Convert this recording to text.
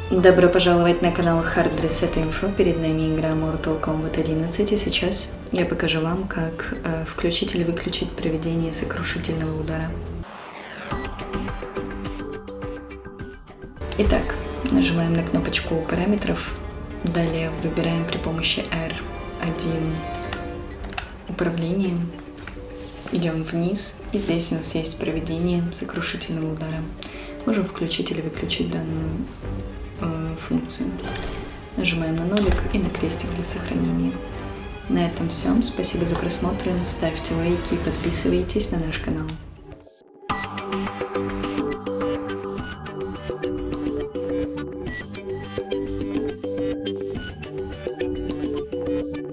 Добро пожаловать на канал Hard Reset Info. Перед нами игра Mortal Kombat 11, и сейчас я покажу вам, как включить или выключить проведение сокрушительного удара. Итак, нажимаем на кнопочку параметров, далее выбираем при помощи R1 управление, идем вниз, и здесь у нас есть проведение сокрушительного удара. Можем включить или выключить данную функцию. Нажимаем на нолик и на крестик для сохранения. На этом все. Спасибо за просмотр. Ставьте лайки и подписывайтесь на наш канал.